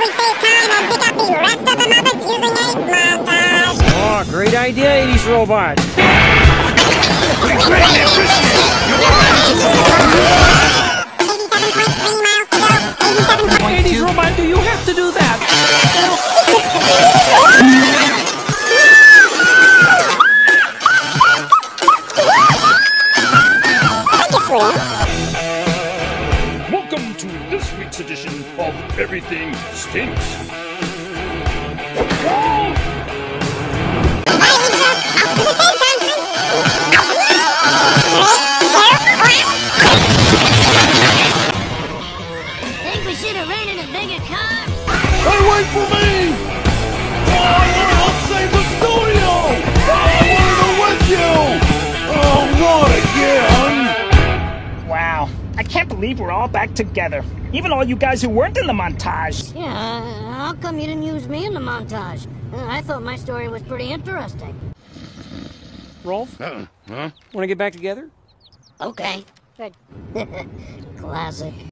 we save time and pick up the rest of the Muppets using a montage. Oh, great idea, 80s robot. 80s robot, do you have to do that? Welcome to this week's edition of Everything Stinks. Think we should have rented a bigger car? Hey, wait for me! Oh, I want to help save the studio! Oh, I want to go with you! Oh, not again! Wow, I can't believe we're all back together. Even all you guys who weren't in the montage. Yeah, how come you didn't use me in the montage? I thought my story was pretty interesting. Rolf, Huh? want to get back together? Okay. Good. Classic.